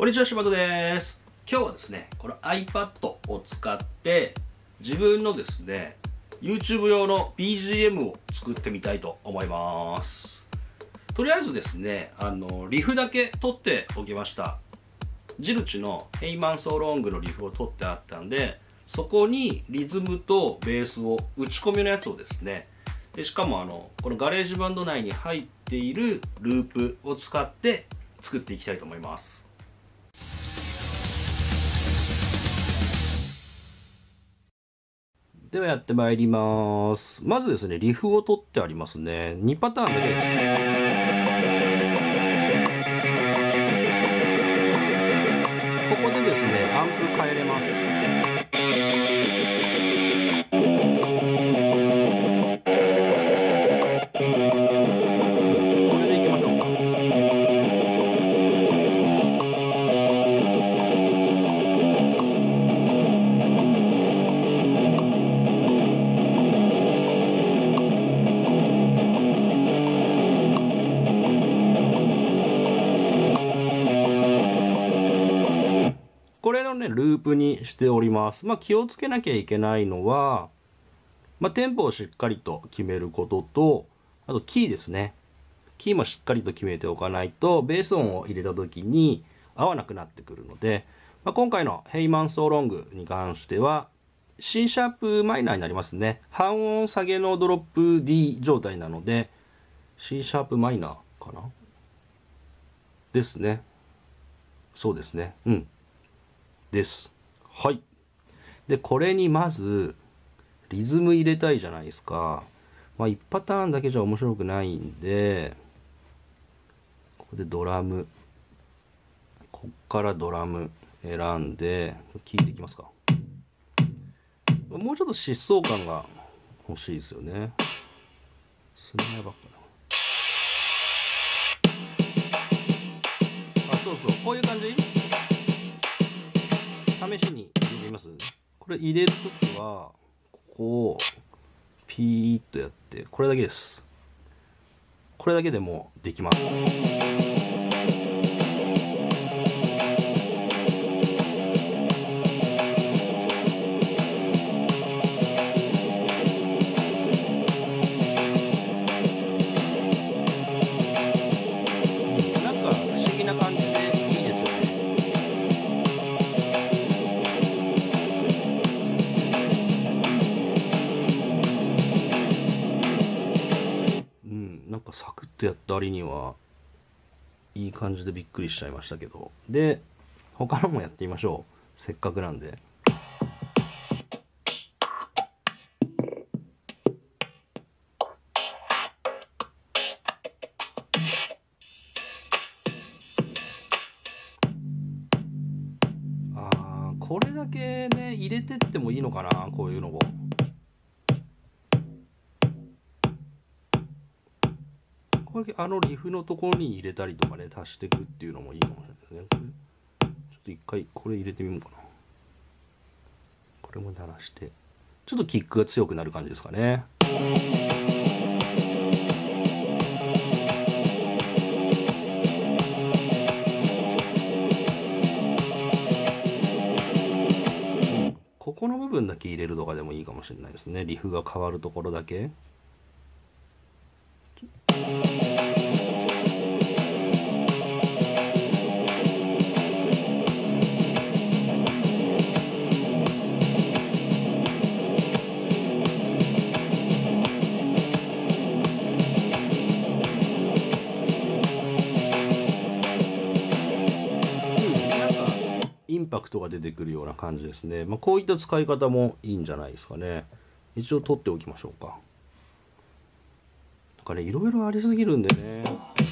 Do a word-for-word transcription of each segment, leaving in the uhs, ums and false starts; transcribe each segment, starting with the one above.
こんにちは、柴田です。今日はですね、この iPad を使って自分のですね、YouTube 用の ビージーエム を作ってみたいと思います。とりあえずですね、あの、リフだけ取っておきました。ジルチの Hey Man So Long のリフを取ってあったんで、そこにリズムとベースを打ち込みのやつをですね、でしかもあの、このガレージバンド内に入っているループを使って作っていきたいと思います。ではやってまいります。まずですね、リフを取ってありますね。にパターンだけです。ここでですね、アンプ変えれます。これでいきましょうか。これのね、ループにしております。まあ気をつけなきゃいけないのは、まあテンポをしっかりと決めることと、あとキーですね。キーもしっかりと決めておかないと、ベース音を入れた時に合わなくなってくるので、まあ、今回の Hey Man So Long に関しては、C シャープマイナーになりますね。半音下げのドロップ D 状態なので、C シャープマイナーかなですね。そうですね。うん。です。はい。で、これにまず、リズム入れたいじゃないですか。まあ、いちパターンだけじゃ面白くないんで、ここでドラム。こっからドラム選んで、聞いていきますか。もうちょっと疾走感が欲しいですよね。スネアばっかな。あ、そうそう。こういう感じ試しに入れてみます。これ入れるときは、ここをピーッとやって、これだけです。これだけでもうできます。なんかサクッとやった割にはいい感じでびっくりしちゃいましたけど。で、他のもやってみましょう。せっかくなんで。あー、これだけね、入れてってもいいのかな、こういうのを。これあのリフのところに入れたりとかね、足していくっていうのもいいかもしれないですね。ちょっと一回これ入れてみようかな。これも鳴らして。ちょっとキックが強くなる感じですかね。ここの部分だけ入れるとかでもいいかもしれないですね。リフが変わるところだけ。インパクトが出てくるような感じですね。まあ、こういった使い方もいいんじゃないですかね。一応取っておきましょうか。なんかね、いろいろありすぎるんでね。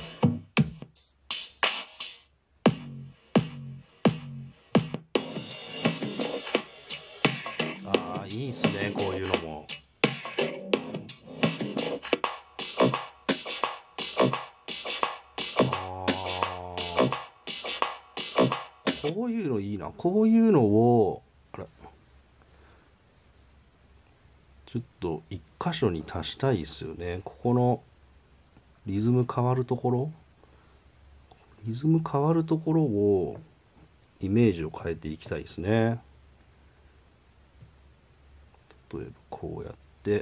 ああ、いいっすね、こういうのも。こういうのいいな。こういうのを、あれ、ちょっと一箇所に足したいですよね。ここのリズム変わるところリズム変わるところをイメージを変えていきたいですね。例えばこうやって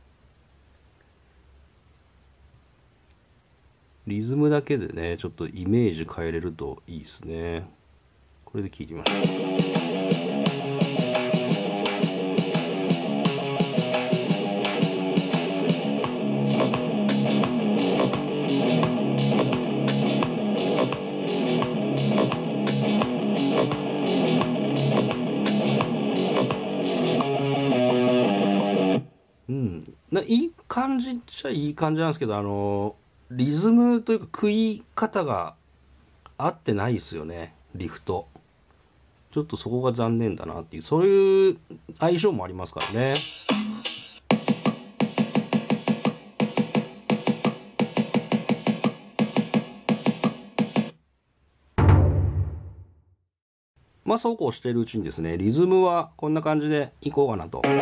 リズムだけでねちょっとイメージ変えれるといいですね。これで聴いてみましょう。うんないい感じっちゃいい感じなんですけど、あのリズムというか食い方が合ってないですよね、リフと。ちょっとそこが残念だなっていう、そういう相性もありますからね。まあそうこうしているうちにですね、リズムはこんな感じでいこうかなと。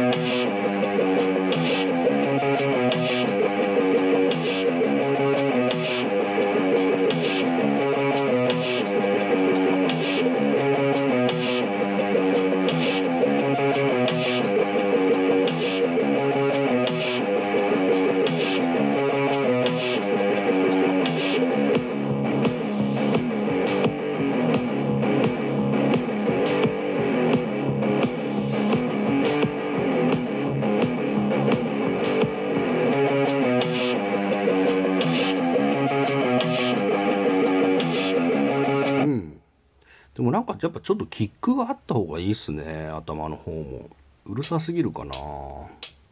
でもなんかやっぱちょっとキックがあった方がいいっすね、頭の方も。うるさすぎるかな。こ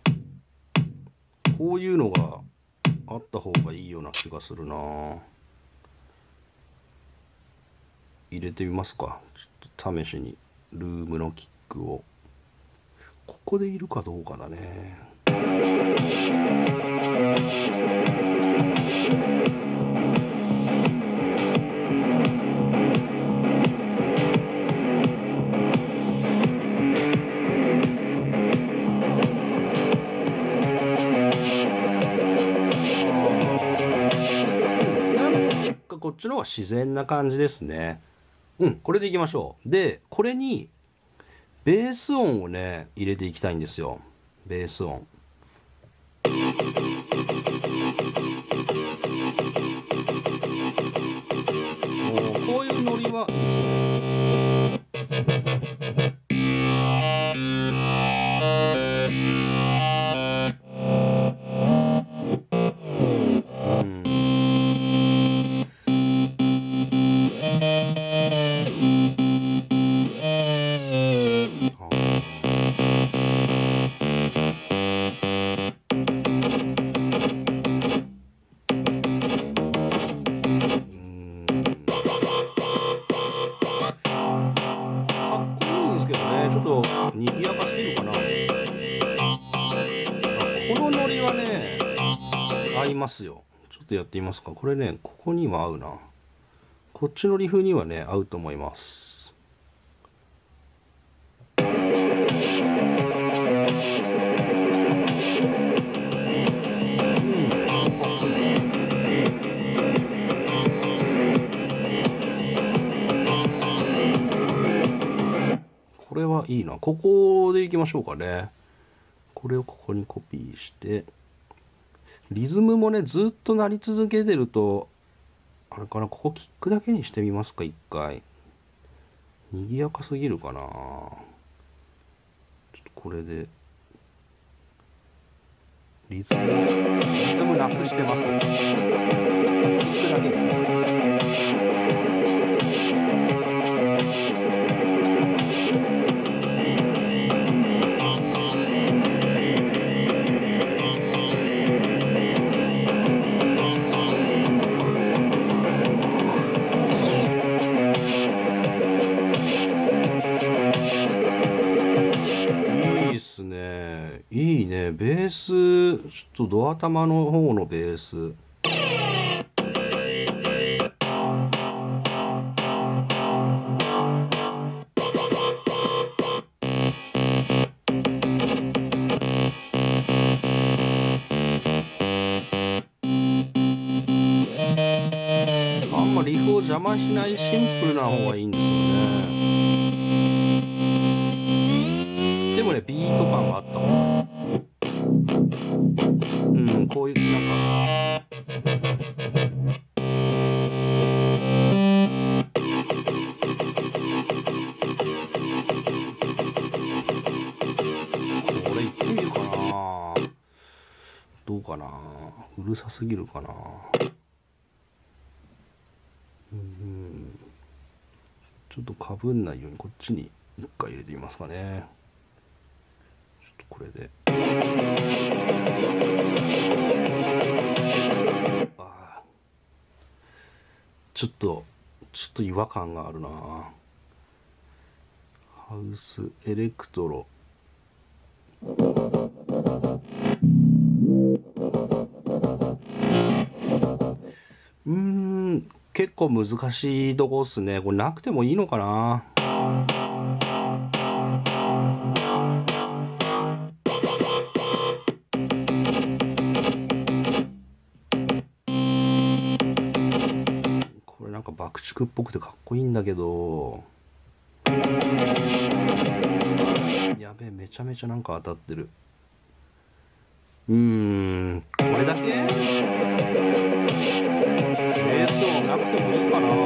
ういうのがあった方がいいような気がするな。入れてみますか。ちょっと試しにルームのキックを。ここでいるかどうかだね。こっちの方が自然な感じですね。うん、これでいきましょう。で、これにベース音をね、入れていきたいんですよ。ベース音。こういうノリは、賑やかすぎるかな。このノリはね合いますよ。ちょっとやってみますか。これね、ここには合うな。こっちのリフにはね合うと思います。これはいいな。ここでいきましょうかね。これをここにコピーして、リズムもねずっと鳴り続けてるとあれかな。ここキックだけにしてみますか、一回。賑やかすぎるかな。ちょっとこれでリズムリズムなくしてますけど、キックだけですね。いいね、ベース、ちょっとドア玉の方のベース。あんまリフを邪魔しないシンプルな方がいいんですよね。 ビート感があった方が、うん、こういうなんかこれいってみるかな。どうかな、うるさすぎるかな。うん、ちょっとかぶんないようにこっちに一回入れてみますかね。ちょっとこれであ、ちょっとちょっと違和感があるな。ハウスエレクトロ、うーん、結構難しいとこっすね。これなくてもいいのかな。これなんか爆竹っぽくてかっこいいんだけど、やべえ、めちゃめちゃなんか当たってる。うーん、これだけベース音なくてもいいかな。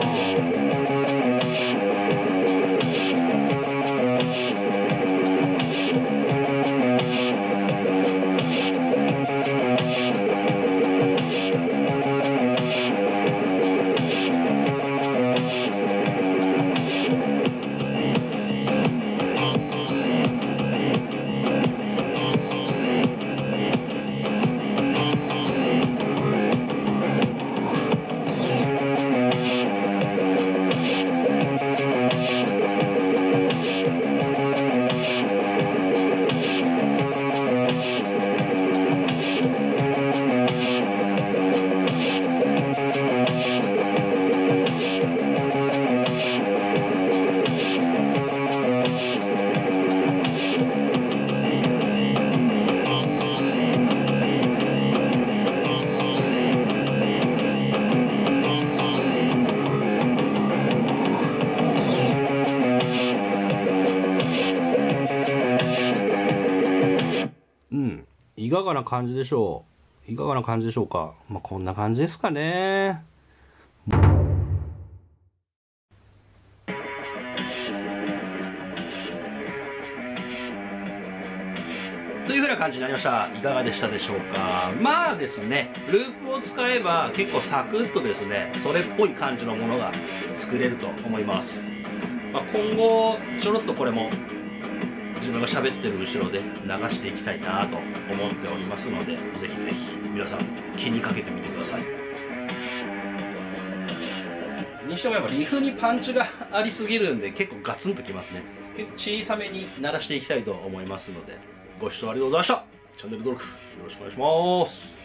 うん、いかがな感じでしょう。いかがな感じでしょうか。まあこんな感じですかね。というふうな感じになりました。いかがでしたでしょうか。まあですね、ループを使えば結構サクッとですね、それっぽい感じのものが作れると思います。まあ、今後ちょろっとこれも自分が喋ってる後ろで流していきたいなと思っておりますので、ぜひぜひ皆さん気にかけてみてください。にしてもやっぱリフにパンチがありすぎるんで結構ガツンときますね。結構小さめに鳴らしていきたいと思いますので、ご視聴ありがとうございました。チャンネル登録よろしくお願いします。